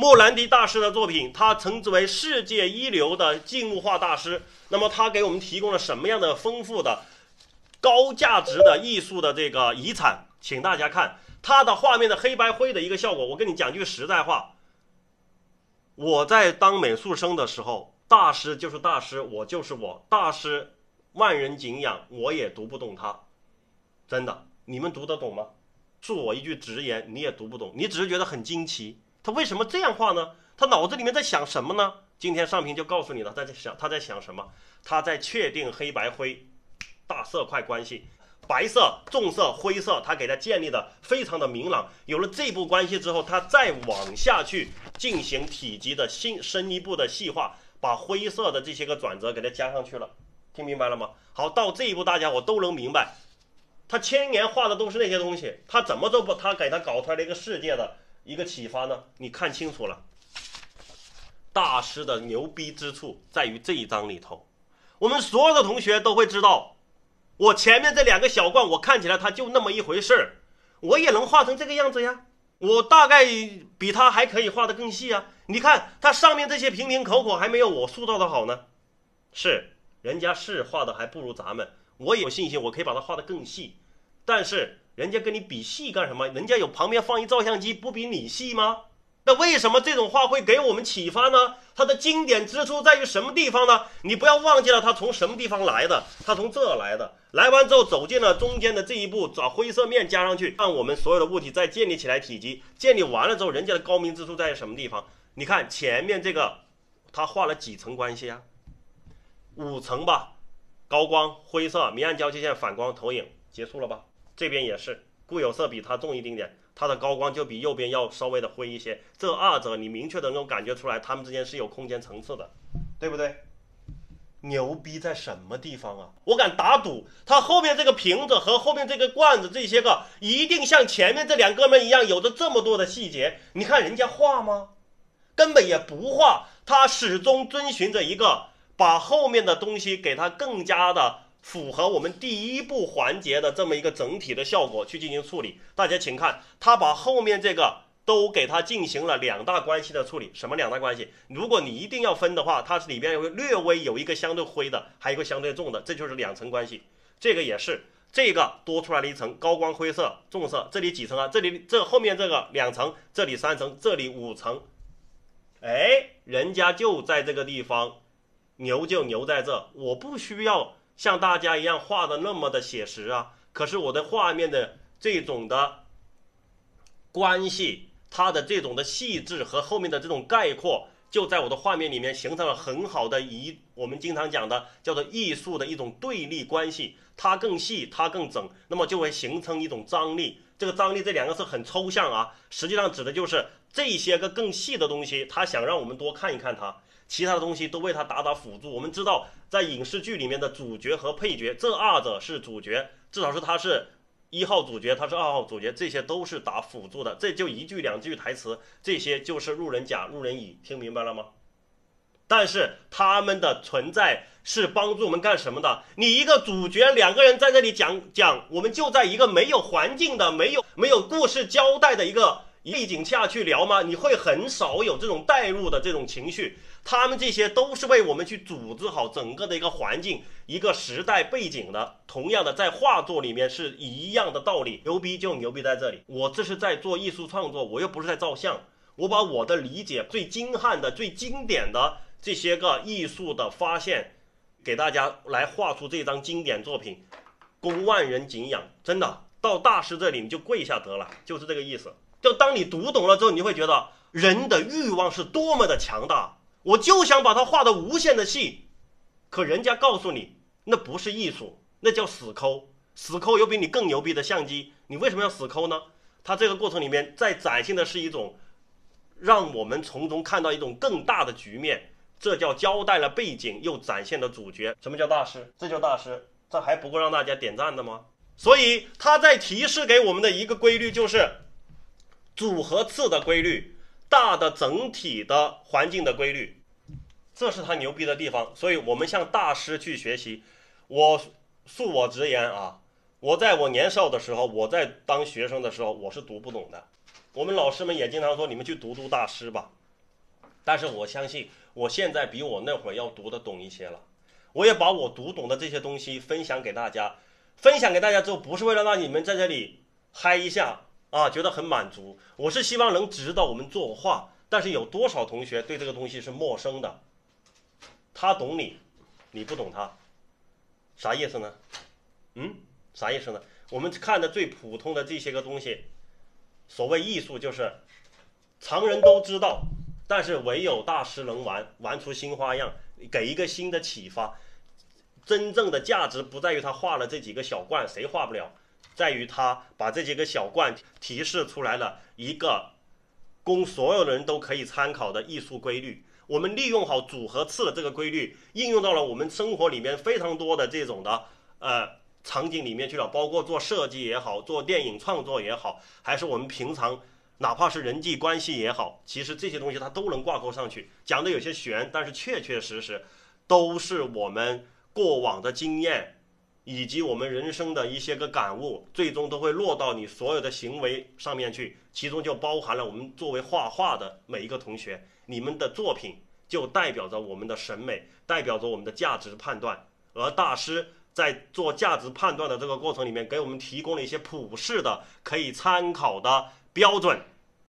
莫兰迪大师的作品，他称之为世界一流的静物画大师。那么他给我们提供了什么样的丰富的高价值的艺术的这个遗产？请大家看他的画面的黑白灰的一个效果。我跟你讲句实在话，我在当美术生的时候，大师就是大师，我就是我，大师万人敬仰，我也读不懂他，真的，你们读得懂吗？恕我一句直言，你也读不懂，你只是觉得很惊奇，他为什么这样画呢？他脑子里面在想什么呢？今天上屏就告诉你了，他在想什么？他在确定黑白灰大色块关系，白色、重色、灰色，他给他建立的非常的明朗。有了这步关系之后，他再往下去进行体积的深一步的细化，把灰色的这些个转折给它加上去了。听明白了吗？好，到这一步大家我都能明白。他千年画的都是那些东西，他怎么都不，他给他搞出来了一个世界的一个启发呢？你看清楚了，大师的牛逼之处在于这一章里头。我们所有的同学都会知道，我前面这两个小罐，我看起来它就那么一回事，我也能画成这个样子呀。我大概比他还可以画得更细啊。你看他上面这些瓶瓶口口还没有我塑造的好呢，是人家是画的还不如咱们。我也有信心我可以把它画得更细，但是人家跟你比细干什么？人家有旁边放一照相机，不比你细吗？那为什么这种画会给我们启发呢？它的经典之处在于什么地方呢？你不要忘记了它从什么地方来的，它从这来的，来完之后走进了中间的这一步，找灰色面加上去，让我们所有的物体再建立起来体积。建立完了之后，人家的高明之处在于什么地方？你看前面这个他画了几层关系啊？5层吧，高光、灰色、明暗交界线、反光、投影，结束了吧？这边也是，固有色比它重一丁点，它的高光就比右边要稍微的灰一些。这二者你明确的能够感觉出来，它们之间是有空间层次的，对不对？牛逼在什么地方啊？我敢打赌，它后面这个瓶子和后面这个罐子这些个，一定像前面这两哥们一样，有着这么多的细节。你看人家画吗？根本也不画，他始终遵循着一个把后面的东西给它更加的符合我们第一步环节的这么一个整体的效果去进行处理。大家请看，他把后面这个都给它进行了2大关系的处理。什么2大关系？如果你一定要分的话，它里边略微有一个相对灰的，还有一个相对重的，这就是2层关系。这个也是，这个多出来了1层高光灰色重色，这里几层啊？这后面这个2层，这里3层，这里5层。哎，人家就在这个地方，牛就牛在这，我不需要像大家一样画的那么的写实啊。可是我的画面的这种的关系，它的这种的细致和后面的这种概括，就在我的画面里面形成了很好的我们经常讲的叫做艺术的一种对立关系，它更细，它更整，那么就会形成一种张力。这个张力这2个字很抽象啊，实际上指的就是这些个更细的东西，他想让我们多看一看它，其他的东西都为他打辅助。我们知道在影视剧里面的主角和配角，这2者是主角，至少是他是1号主角，他是2号主角，这些都是打辅助的，这就1句2句台词，这些就是路人甲路人乙，听明白了吗？但是他们的存在是帮助我们干什么的？你一个主角2个人在这里讲，我们就在一个没有环境的、没有故事交代的一个背景下去聊吗？你会很少有这种带入的这种情绪。他们这些都是为我们去组织好整个的一个环境、一个时代背景的。同样的，在画作里面是一样的道理。牛逼就牛逼在这里，我这是在做艺术创作，我又不是在照相。我把我的理解最精悍的、最经典的这些个艺术的发现给大家来画出这张经典作品，供万人敬仰。真的到大师这里你就跪下得了，就是这个意思。就当你读懂了之后，你会觉得人的欲望是多么的强大，我就想把它画得无限的细。可人家告诉你那不是艺术，那叫死抠。死抠有比你更牛逼的相机，你为什么要死抠呢？它这个过程里面在展现的是一种让我们从中看到一种更大的局面，这叫交代了背景又展现了主角。什么叫大师？这叫大师，这还不够让大家点赞的吗？所以他在提示给我们的一个规律就是组合次的规律，大的整体的环境的规律，这是他牛逼的地方。所以我们向大师去学习。恕我直言啊，我在我年少的时候，我在当学生的时候，我是读不懂的。我们老师们也经常说，你们去读大师吧。 但是我相信我现在比我那会儿要读得懂一些了。我也把我读懂的这些东西分享给大家，分享给大家之后，不是为了让你们在这里嗨一下啊，觉得很满足，我是希望能指导我们作画。但是有多少同学对这个东西是陌生的？他懂你，你不懂他，啥意思呢？啥意思呢？我们看的最普通的这些个东西，所谓艺术就是常人都知道，但是唯有大师能玩出新花样，给一个新的启发。真正的价值不在于他画了这几个小罐，谁画不了，在于他把这几个小罐提示出来了一个供所有人都可以参考的艺术规律。我们利用好组合次的这个规律，应用到了我们生活里面非常多的这种的场景里面去了，包括做设计也好，做电影创作也好，还是我们平常哪怕是人际关系也好，其实这些东西它都能挂钩上去。讲的有些玄，但是确确实实都是我们过往的经验以及我们人生的一些个感悟，最终都会落到你所有的行为上面去，其中就包含了我们作为画画的每一个同学，你们的作品就代表着我们的审美，代表着我们的价值判断。而大师在做价值判断的这个过程里面，给我们提供了一些普世的可以参考的标准。